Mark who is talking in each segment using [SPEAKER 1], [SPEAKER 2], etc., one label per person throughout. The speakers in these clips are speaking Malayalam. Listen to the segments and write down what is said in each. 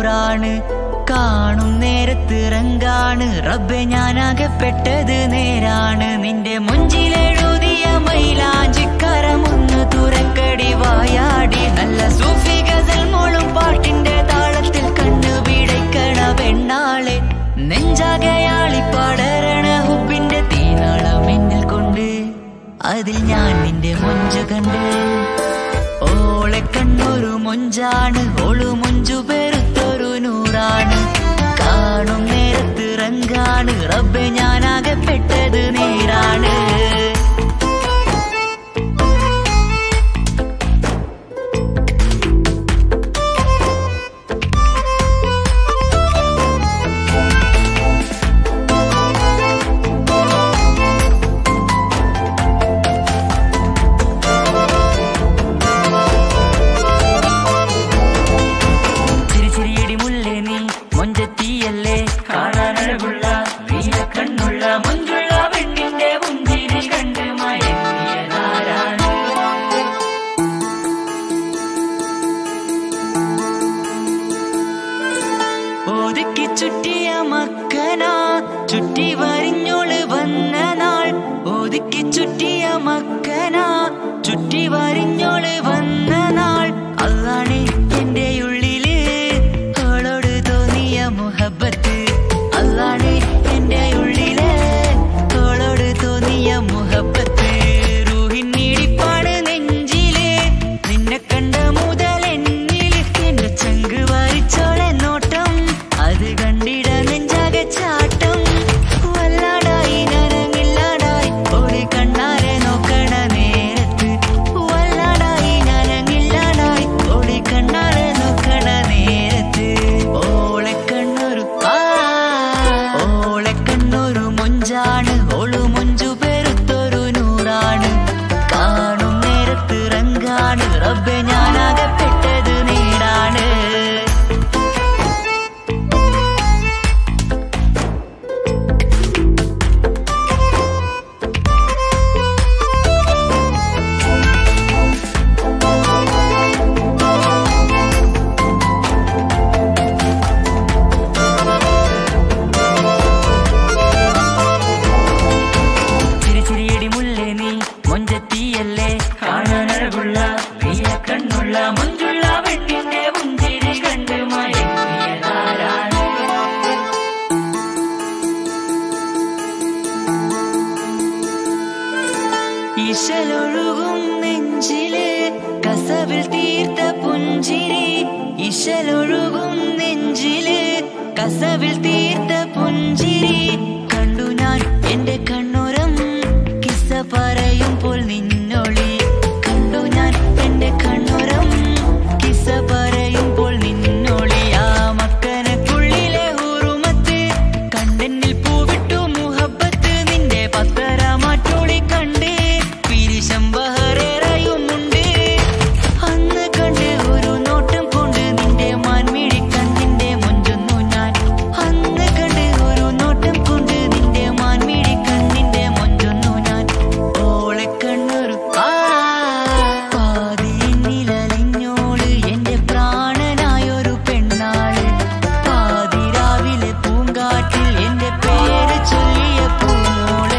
[SPEAKER 1] നൂറാണ് കാണും നേരത്തിറങ്ങാണ് റബ്ബെ ഞാനാകപ്പെട്ടത് നേരാണ് നിന്റെ മുഞ്ചിലെഴുതിയ മൈലാഞ്ചിക്കരമൊന്ന് തുറക്കടി വായാടി നല്ല സൂഫി ഗസൽ മോളും പാട്ടിന്റെ താളത്തിൽ കണ്ണു പിടയ്ക്കണ പെണ്ണാളെ നെഞ്ചാകയാളി പടരണ ഹുബിന്റെ തീനാളം എന്നിൽ കൊണ്ട് അതിൽ ഞാൻ നിന്റെ മൊഞ്ചു കണ്ട് ഓളെ കണ്ണൊരു മൊഞ്ചാണ് ഓളു മൊഞ്ചു പെരുത്തൊരു നൂറാണ് കാണും നേരത്തിറങ്ങാണ് റബ്ബെ ഞാനാകപ്പെട്ടത് നേരാണ് ചുറ്റി വരിഞ്ഞോള് വന്ന നാൾ അതാണ് എന്റെ ഉള്ളില് അവളോട് തോന്നിയ മുഹബത്ത് അതാണ് എന്റെ ഉള്ളില് അവളോട് തോന്നിയ മുഹബത്ത് റൂഹിൻ നീടിപ്പാട് നെഞ്ചില് നിന്നെ കണ്ട മുതൽ എന്നില് എന്റെ ചങ്ക് വരിച്ചോളെ നോട്ടം അത് കണ്ടിട നെഞ്ചാകെ ചാട്ടം വല്ലാടായി നനങ്ങില്ലാടായി ഓടി കണ്ണാരെ നോക്കണ ഓളു മൊഞ്ചു പെരുത്തൊരു നൂറാണ് കാണും നേരത്തിറങ്ങാണ് റബ്ബെ ഞാനാകപ്പെട്ടത് നേരാണ് ഇശലൊഴുകും നെഞ്ചില് കസവിൽ തീർത്ത പുഞ്ചിരി ഇശലൊഴുകും നെഞ്ചില് കസവിൽ തീർത്ത പുഞ്ചിരി കണ്ടു ഞാൻ എന്റെ കണ്ണുരം കിസ്സ പറയുമ്പോൾ നിന്നൊളി കണ്ടു ഞാൻ എന്റെ കണ്ണുരം കിസ്സ പറയുമ്പോൾ നിന്നൊളി ആ മക്കനക്കുള്ളിലെ ഹുറുമത്ത് കണ്ണെന്നിൽ പൂവിട്ടു മുഹബത്ത് നിന്റെ പത്തര മാറ്റോളി കണ്ട് ബഹറേറയുമുണ്ട് അന്ന് കണ്ട് ഒരു നോട്ടം കൊണ്ട് നിന്റെ മാൻമിഴി കണ്ണിന്റെ മൊഞ്ചൊന്നു ഞാൻ അന്ന് കണ്ട് ഒരു നോട്ടം കൊണ്ട് നിന്റെ മാൻമിഴി കണ്ണിന്റെ മൊഞ്ചൊന്നു ഞാൻ ഓളെ കണ്ണൊരു പാതിനിലലിഞ്ഞോള് എന്റെ പ്രാണനായൊരു പെണ്ണാള് പാതിരാവിലെ പൂങ്കാറ്റിൽ എന്റെ പേര് ചൊല്ലിയ പൂമോള്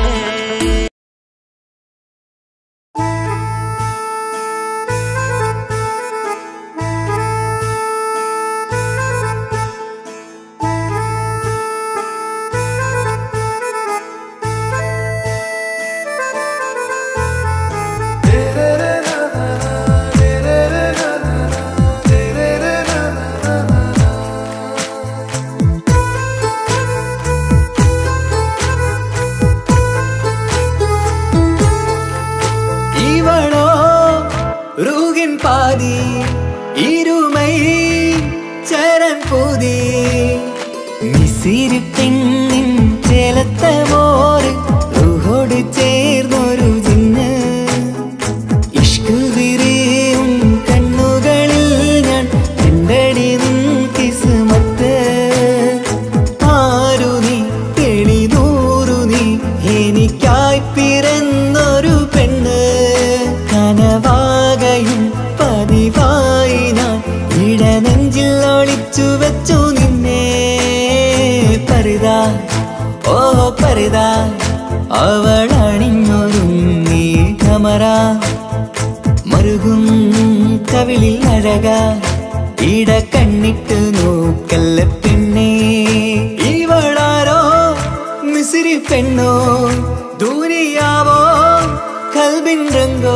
[SPEAKER 1] ഇരുമൈ ചരൻ പൂതി മിസിരി പെണ്ണിൻ ചേലത്ത മോറ് റൂഹോട് ചേർന്നൊരു ജിന്ന് ഇഷ്ക് വിരിയും കണ്ണുകളിൽ ഞാൻ കണ്ടടി നിൻ കിസ്മത്ത് ആരു നീ തെളിനൂറു നീ എനിക്കായി പിറന്നൊരു പെണ്ണ് കനവാകയും പതിവായി ഞാൻ ഇടനെഞ്ചിൽ ഒളിച്ചു വെച്ചു പരിത അവളണിഞ്ഞൊരുങ്ങി കമറ മറുകും കവിളിൽ അഴക ഇട കണ്ണിട്ട് നോക്കല്ല പെണ്ണേ ഇവളാരോ മിസിരി പെണ്ണോ ദൂരിയാവോ കൽബിൻ രംഗോ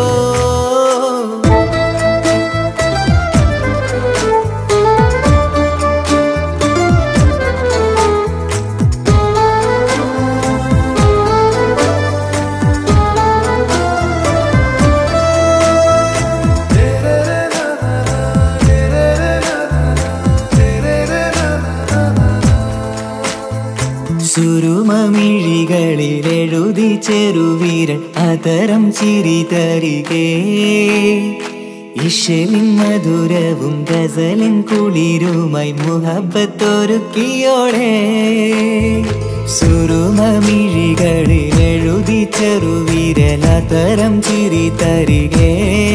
[SPEAKER 1] സുരുമമിഴികളിലെഴുതി ചെറുവീരൻ അതരം ചിരി തരികേ ഇശലിൻ മധുരവും ഗസലിൻ കുളിരുമായി മുഹബത്തൊരുക്കിയോടെ സുരുമമിഴികളിലെഴുതി ചെറുവീരൻ അതരം ചിരി തരികേ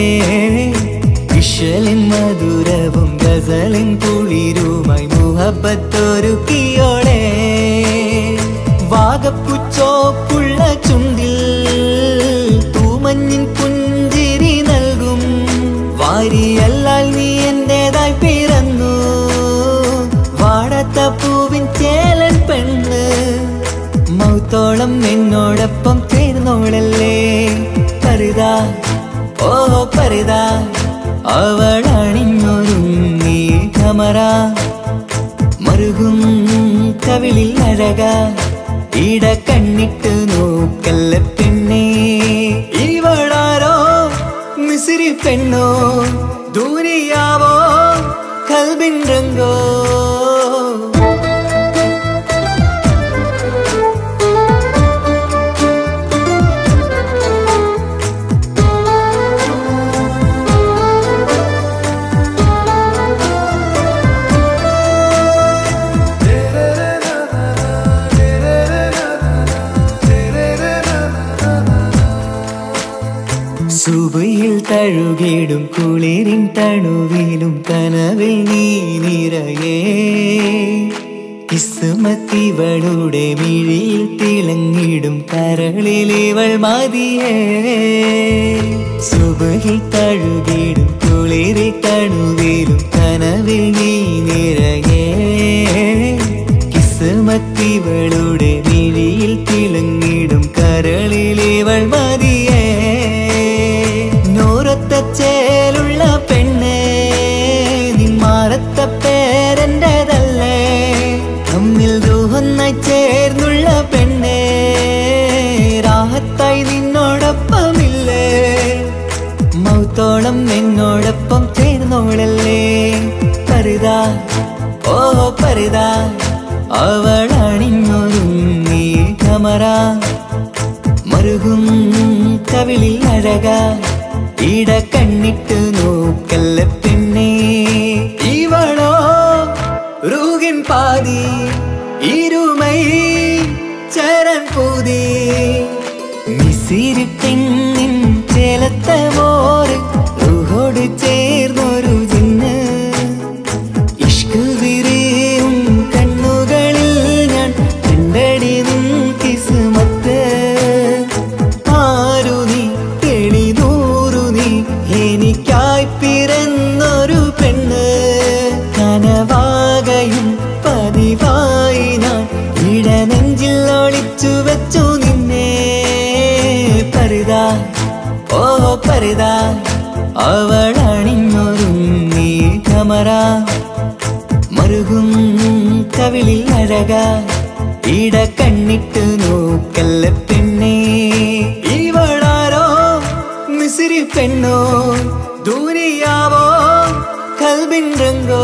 [SPEAKER 1] ഇശലിൻ മധുരവും ഗസലിൻ കുളിരുമായി മുഹബത്തൊരുക്കിയോടെ വാഗപ്പുച്ചോപ്പുള്ള ചുണ്ടിൽ തൂമഞ്ഞിൻ പുഞ്ചിരി നൽകും വാരിയല്ലാൽ നീ എന്റേതായി പിറന്നു വാടാത്ത പൂവിൻ ചേലൻ പെണ്ണ് മൗത്തോളം എന്നോടൊപ്പം ചേർന്നോളല്ലേ പരിത ഓ പരിത അവളണിഞ്ഞൊരുങ്ങി കമറ മറുകും കവിളിൽ അഴക ഇട കണ്ണിട്ട് നോക്കല്ല പെണ്ണേ ഇവളാരോ മിസിരി പെണ്ണോ ദൂരിയാവോ കൽബിൻ രംഗോ സുബയിൽ തഴുകിടും കുളിരിൻ തണുവിലും കനവിൽ നീ നിറയേ കിസ്മത്തിവളുടെ മിഴിയിൽ തിളങ്ങിടും കരളിലിവൾ മതിയേ സുബയിൽ തഴുകിടും കുളിരിൻ തണുവിലും കനവിൽ നീ നിറയേ കിസ്മത്തിവളുടെ മിഴിയിൽ തിളങ്ങിടും കരളിലിവൾ മതിയേ ചേലുള്ള പെണ്ണേ നിന്മാറത്ത പേരെന്റേതല്ലേ തമ്മിൽ റൂഹൊന്നായി ചേർന്നുള്ള പെണ്ണേ രാഹത്തായി നിന്നോടൊപ്പമില്ലേ മൗത്തോളം എന്നോടൊപ്പം ചേർന്നോളല്ലേ പരിത ഓ പരിത അവളണിഞ്ഞൊരുങ്ങി കമറ മറുകും കവിളിൽ അഴക ഇട കണ്ണിട്ട് നോക്കല്ല പെണ്ണേ ഇവളോ റൂഹിൻ പാതി ഇരുമൈ ചരൻ പൂതി മിസിരി പെണ്ണിൻ ചേലത്ത മോറ് റൂഹോട് ചേർന്നൊരു ജിന്ന് ഇഷ്ക് വിരിയും കണ്ണുകളിൽ ഞാൻ കണ്ടടി നിൻ കിസ്മത്ത് ആരു നീ എനിക്കായി പിറന്നൊരു പെണ്ണ് കനവാകയും പതിവായി ഞാൻ ഇടനെഞ്ചിൽ ഒളിച്ചു വെച്ചു നിന്നെ പരിത ഓ പരിത അവളണിഞ്ഞൊരുങ്ങി കമറ മറുകും കവിളിൽ അഴക ഇട കണ്ണിട്ട് നോക്കല്ല പെണ്ണേ ഇവളാരോ മിസിരി പെണ്ണോ ദൂരിയാവോ കൽബിൻ രംഗോ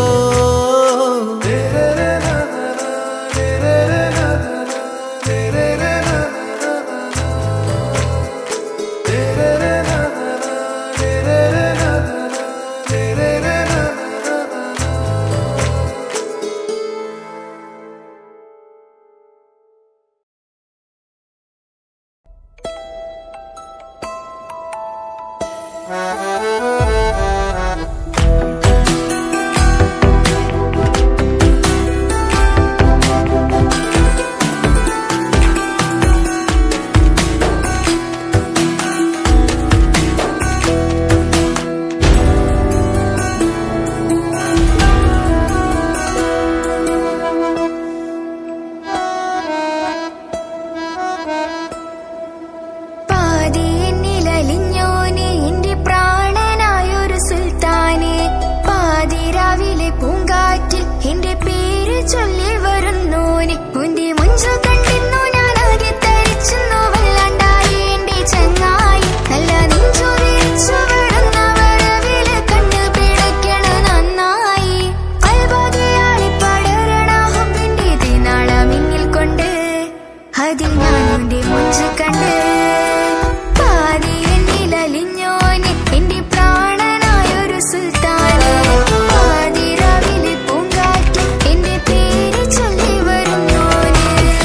[SPEAKER 2] ചൊല്ലി വരുന്നോനെ ഉന്റെ മുഞ്ചു കണ്ടിരുന്നു ഞാനാകെ തരിച്ചെന്നു വല്ലാണ്ടായി എന്റെ ചങ്ങായി നല്ല നെഞ്ചു വിരിച്ചു വിടുന്ന വരവില് കണ്ണു പിടയ്ക്കണ നന്നായി അൽബാദിയാളി പടരണ ഹുബിന്റെ ദിനാള മിന്നിൽ കൊണ്ട് അതിൽ ഞാനുന്റെ മുഞ്ചു കണ്ട് പാതി എന്നിലലിഞ്ഞോനെ എന്റെ പ്രാണനായൊരു സുൽത്താനെ പാതിരാവിലെ പൂങ്കാറ്റ് എന്റെ പേര് ചൊല്ലി വരുന്നോനെ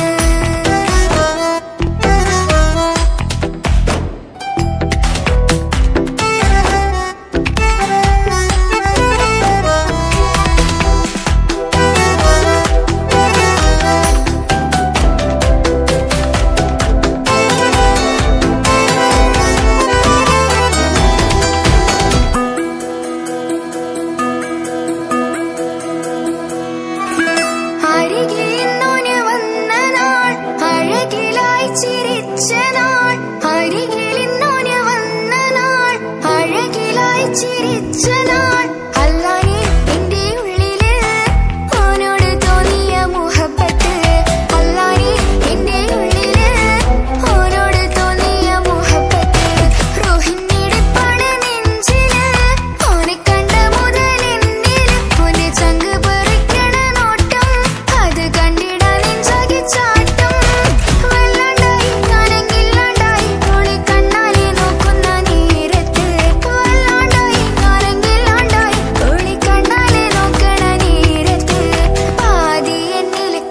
[SPEAKER 2] അരികിലിന്നോന് വന്ന നാൾ അഴകിലായി ചിരിച്ച നാൾ അരികിലിന്നോന് വന്ന നാൾ അഴകിലായി ചിരിച്ച നാൾ അല്ലാനെ എന്റെ ഉള്ളില് ഓനോട് തോന്നിയ മുഹബത്ത് അല്ലാനെ എന്റെ ഉള്ളില് ഓനോട് തോന്നിയ മുഹബത്ത് റോഹിണിടിപ്പാണ് നെഞ്ചില് ഓനെ കണ്ട മുതൽ എന്നില് ഓനെ ചങ്ക് പറിക്കണ നോട്ടം അത് കണ്ടിടാൻ നെഞ്ചാകെ ചാട്ടം വല്ലാണ്ടായി ഞാനെങ്കില്ലാണ്ടായി ഓളെ കണ്ണാലെ നോക്കുന്ന നേരത്ത് വല്ലാണ്ടായി ഞാനെങ്കില്ലാണ്ടായി ഓളെ കണ്ണാലെ നോക്കണ നേരത്ത് പാതി എന്നില്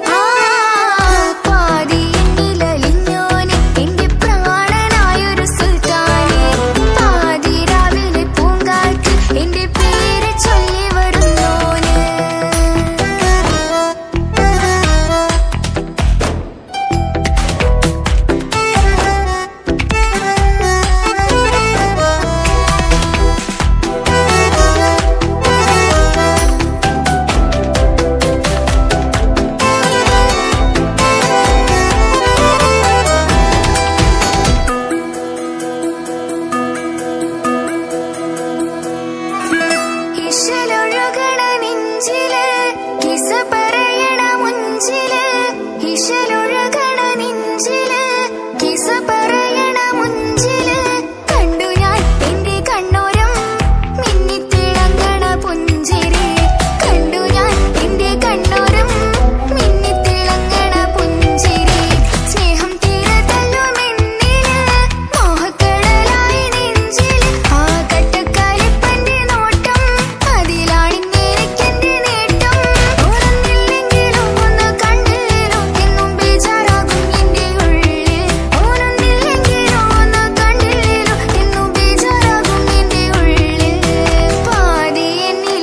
[SPEAKER 2] പാതി എന്നിലലിഞ്ഞോനെ എന്റെ പ്രാണനായൊരു സുൽത്താനെ പാതിരാവിലെ പൂങ്കാറ്റ് എന്റെ പേര് ചൊല്ലി വരുന്നോനെ ഇശലൊഴുകണ നെഞ്ചില് കിസ പറയണ മുഞ്ചില് ഇശലൊഴുകണ നെഞ്ചില് കിസ പറയണ മുഞ്ചില് കണ്ടു ഞാൻ എന്റെ കണ്ണോരം മിന്നിത്തിളങ്ങണ പുഞ്ചിരി കണ്ടു ഞാൻ എന്റെ കണ്ണോരം മിന്നിത്തിളങ്ങണ പുഞ്ചിരി സ്നേഹം തീരെ തല്ലുമെന്നില് മോഹക്കടലായി നെഞ്ചില് ആ കട്ടക്കാലിപ്പന്റെ നോട്ടം അതിലാണിന്നെനിക്കെന്റെ നേട്ടം ഓനൊന്നില്ലെങ്കിലും ഒന്ന് കണ്ടില്ലേലും എന്നും ബേജാറാകും എന്റെ ഉള്ളിൽ ഓനൊന്നില്ലെങ്കിലും ഒന്ന് കണ്ടില്ലേലും എന്നും ബേജാറാകും എന്റെ ഉള്ളിൽ പാതി എന്നിൽ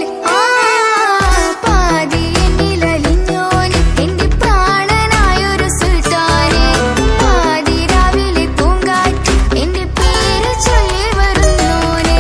[SPEAKER 2] പാതി എന്നിലലിഞ്ഞോനെ എന്റെ പ്രാണനായൊരു സുൽത്താനെ പാതിരാവിലെ പൂങ്കാറ്റ് എന്റെ പേര് ചൊല്ലി വരുന്നോനെ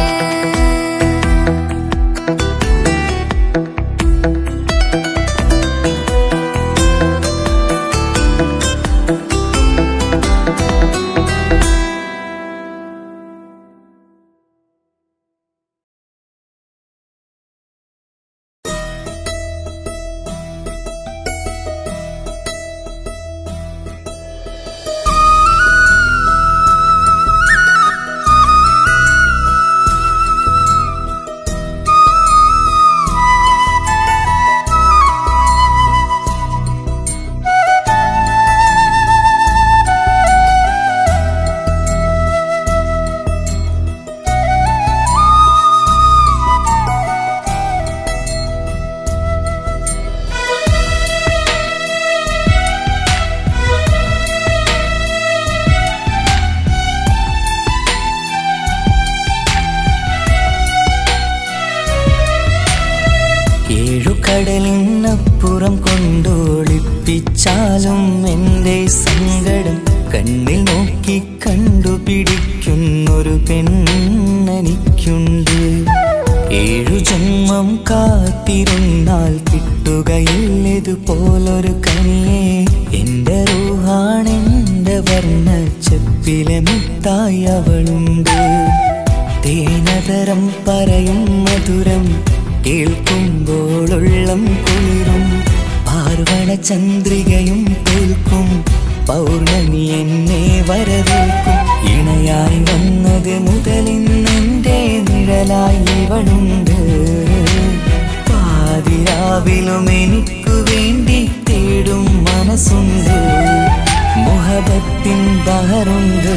[SPEAKER 1] കടലിനപ്പുറം കൊണ്ടോളിപ്പിച്ചാലും എന്റെ സങ്കടം കണ്ണിൽ നോക്കി കണ്ടുപിടിക്കുന്നൊരു പെണ്ണെനിക്കുണ്ട് 7 ജന്മം കാത്തിരുന്നാൽ കിട്ടുകയില്ലതുപോലൊരു കനിയെ എന്റെ റൂഹാണെന്റെ വർണ്ണച്ചെപ്പിലെ മുത്തായി അവളുണ്ട് തേനതരം പറയും മധുരം കേൾക്കുമ്പോളുള്ളം കുളിരും പാറു പാർവണ ചന്ദ്രികയും തോൽക്കും പൗർണമി എന്നെ വരവേൽക്കും ഇണയായി വന്നത് മുതലിന്നെന്റെ നിഴലായി ഇവളുണ്ട് പാതിരാവിലും എനിക്കു വേണ്ടി തേടും മനസ്സുണ്ട് മുഹബത്തിൻ ബഹറുണ്ട്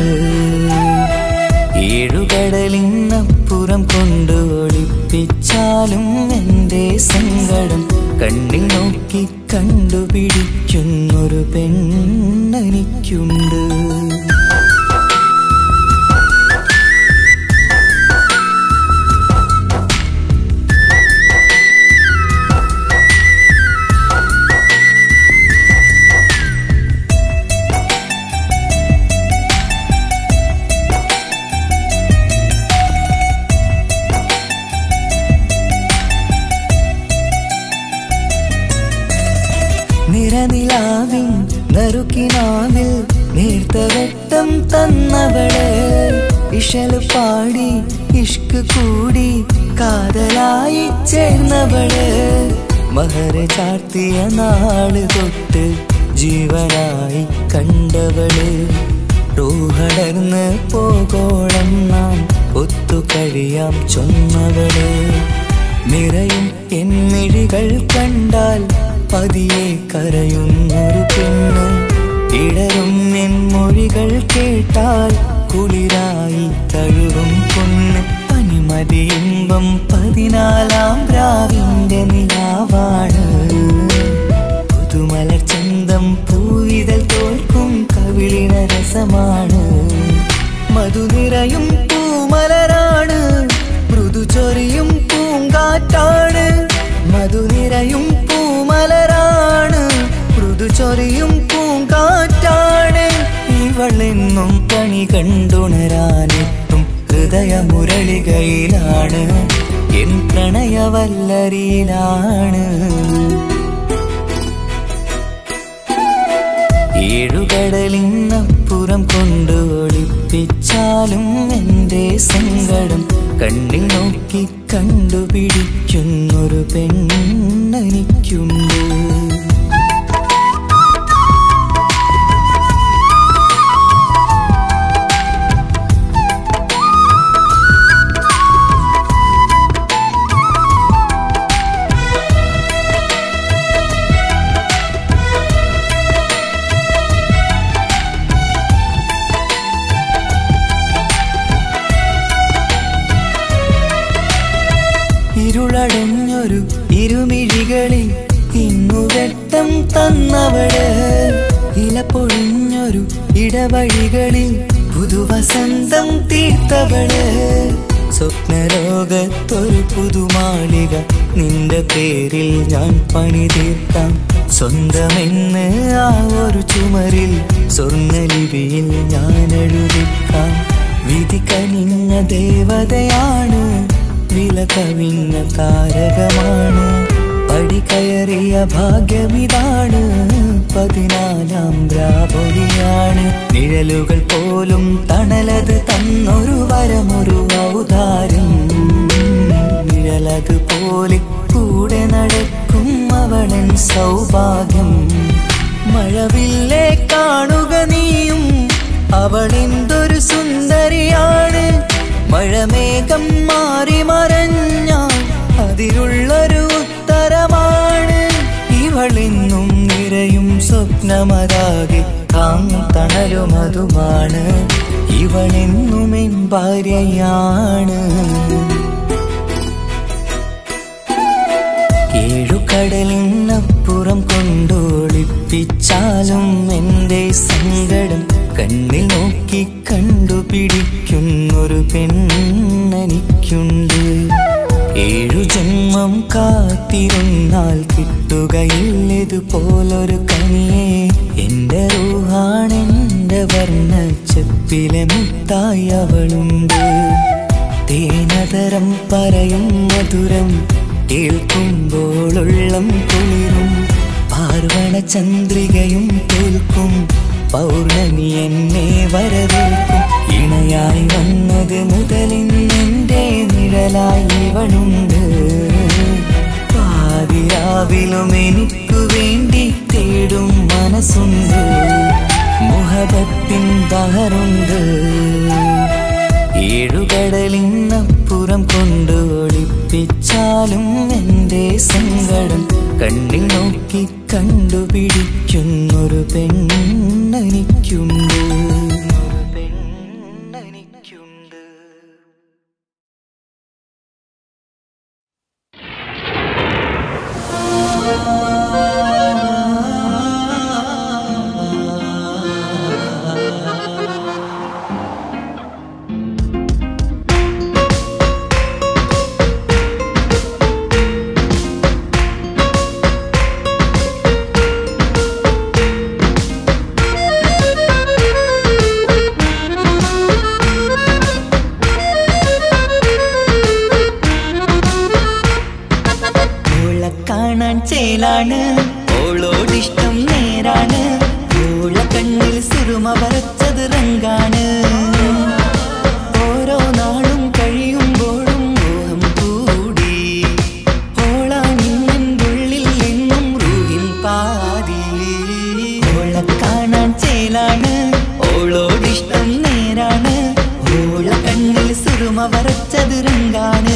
[SPEAKER 1] ഏഴുകടലിനപ്പുറം കൊണ്ട് ഒളിപ്പിച്ചാലും എൻ്റെ സങ്കടം കണ്ണിൽ നോക്കി കണ്ടുപിടിക്കുന്നൊരു പെണ്ണെനിക്കുണ്ട് നിറനിലാവിൻ നറുക്കിനാവിൽ നേർത്തവട്ടം തന്നവള് ഇശല് പാടി ഇഷ്ക് കൂടി കാതലായി ചേർന്നവള് മഹർ ചാർത്തിയ നാള് തൊട്ട് ജീവനായി കണ്ടവള് റൂഹടർന്ന് പോകോളം നാം ഒത്തു കഴിയാം ചൊന്നവള് നിറയും എന്നിഴികൾ കണ്ടാൽ പതിയെ കരയുന്നൊരു പെണ്ണ് ഇടറും എൻ മൊഴികൾ കേട്ടാൽ കുളിരായി തഴുകും പൊന്ന് പനിമതിയിമ്പം 14-ാം രാവിന്റെ നിലാവാണ് പുതുമലർ ചന്തം പൂവിതൽ തോൽക്കും കവിളിന രസമാണ് മധു നിറയും പൂമലരാണ് മൃദു ചൊരിയും പൂങ്കാറ്റാണ് മധു നിറയും പൂമലരാണ് മൃദു ചൊരിയും പൂങ്കാറ്റാണ് ഇവളെന്നും പണി കണ്ടുണരാനെത്തും ഹൃദയമുരളികയിലാണ് എൻ പ്രണയവല്ലരിയിലാണ് ഏഴുകടലിനപ്പുറം കൊണ്ട് ഒളിപ്പിച്ചാലും എൻ്റെ സങ്കടം കണ്ണിൽ നോക്കി കണ്ടുപിടിക്കുന്നൊരു പെണ്ണെനിക്കുണ്ട് ഇരുളടഞ്ഞൊരു ഇരുമിഴികളിൽ ഇന്നുവെട്ടം തന്നവള് ഇല പൊഴിഞ്ഞൊരു ഇടവഴികളിൽ പുതുവസന്തം തീർത്തവള് സ്വപ്നലോകത്തൊരു പുതുമാളിക നിന്റെ പേരിൽ ഞാൻ പണി തീർക്കാം സ്വന്തമെന്ന് ആ ഒരു ചുമരിൽ സ്വർണ്ണലിപിയിൽ ഞാൻ എഴുതിക്കാം വിധി കനിഞ്ഞ ദേവതയാണ് വില കവിഞ്ഞ താരകമാണ് പടി കയറിയ ഭാഗ്യമിതാണ് 14-ാം രാപൊലിയാണ് നിഴലുകൾ പോലും തണലത് തന്നൊരു വരമൊരു ഔദാര്യം നിഴലത് പോലെ കൂടെ നടക്കും അവളൻ സൗഭാഗ്യം മഴവില്ലേ കാണുക നീയും അവളെന്തൊരു സുന്ദരിയാണ് മഴമേഘം മാറി മറഞ്ഞാൽ അതിലുള്ളൊരു ഉത്തരമാണ് ഇവളെന്നും നിറയും സ്വപ്നമതാകെ താങ്ങും തണലുമതുമാണ് ഇവളെന്നും എൻ ഭാര്യയാണ് ഏഴുകടലിനപ്പുറം കൊണ്ടൊളിപ്പിച്ചാലും എൻ്റെ സങ്കടം കണ്ണിൽ നോക്കി കണ്ടുപിടിക്കുന്നൊരു പെണ്ണെനിക്കുണ്ട് 7 ജന്മം കാത്തിരുന്നാൽ കിട്ടുകയില്ലതുപോലൊരു കനിയെ എൻ്റെ റൂഹാണെൻ്റെ വർണ്ണച്ചെപ്പിലെ മുത്തായി അവളുണ്ട് തേനതരം പറയും മധുരം കേൾക്കുമ്പോളുള്ളം കുളിരും പാർവണ ചന്ദ്രികയും തോൽക്കും പൗർണമി എന്നെ വരവേൽക്കും ഇണയായി വന്നത് മുതലിന്നെന്റെ നിഴലായി ഇവളുണ്ട് പാതിരാവിലും എനിക്കു വേണ്ടി മഹറുണ്ട്. ഏഴുകടലിനപ്പുറം കൊണ്ട് ഒളിപ്പിച്ചാലും എൻ്റെ സങ്കടം കണ്ണിൽ നോക്കി കണ്ടുപിടിക്കുന്നൊരു പെണ്ണെനിക്കുണ്ട്. ചേലാണ് ഓളോടിഷ്ടം നേരാണ്. ഓള കണ്ണിൽ സുറുമ വരച്ചത് റങ്കാണ്. ഓരോ നാളും കഴിയുമ്പോഴും മോഹം കൂടി. ഓളാനിന്നുള്ളിൽ എന്നും റൂഹിൻ പാതി. ഓള കാണാൻ ചേലാണ് ഓളോടിഷ്ടം നേരാണ്. ഓള കണ്ണിൽ സുറുമ വരച്ചത് റങ്കാണ്.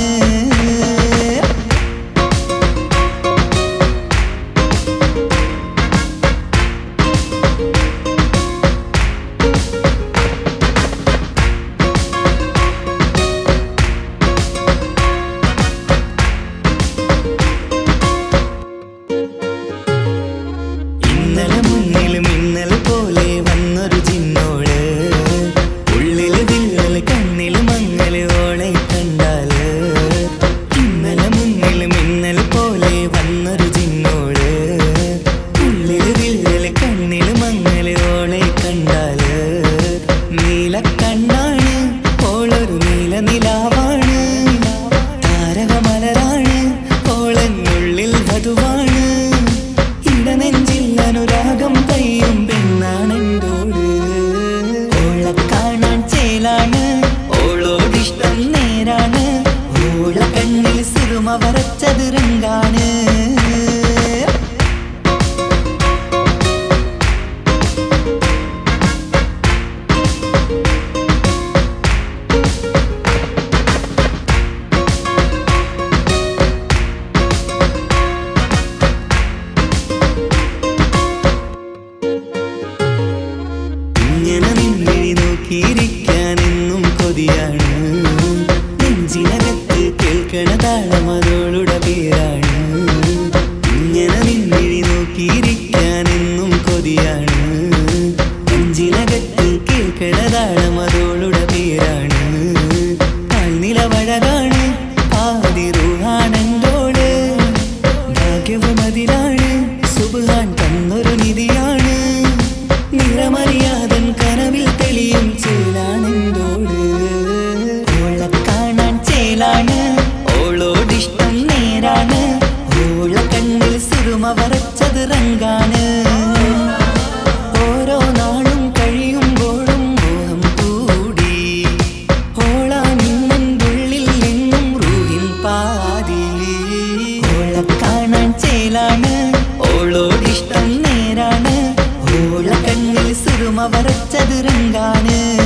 [SPEAKER 1] വരച്ചത് രംഗാണ്. ഇങ്ങനെ നിന്നിഴി നോക്കിയിരിക്കാനെന്നും കൊതിയാണ്. നെഞ്ചിനകത്ത് കേൾക്കണ താളമതോളുടെ പേരാണ്. ഇങ്ങനെ നിന്നിഴി നോക്കിയിരിക്കാനെന്നും കൊതിയാണ്. നെഞ്ചിനകത്ത് കേൾക്കണ താളമതോളുടെ പേരാണ്. കാൽനിലവഴകാണ് ആദി റൂഹാനന്തോട്. ഭാഗ്യവും അതിലാണ് സുബ്ഹാൻ തന്നൊരു നിധിയാണ്. നിറമറിയാതൻ കനവിൽ തെളിയും ചേലാണെന്തോട്. ഓളെ കാണാൻ ചേലാണ് ഓളോടിഷ്ടം നേരാണ്. ഓള കണ്ണിൽ സുറുമ വരച്ചത് റങ്കാണ്. ഓരോ നാളും കഴിയുമ്പോഴും മോഹം കൂടി. ഓളാനിന്നുള്ളിൽ എന്നും റൂഹിൻ പാതി. ഓളെ കാണാൻ ചേലാണ് ഓളോടിഷ്ടം നേരാണ്. ഓള കണ്ണിൽ സുറുമ വരച്ചത് രംഗാണ്.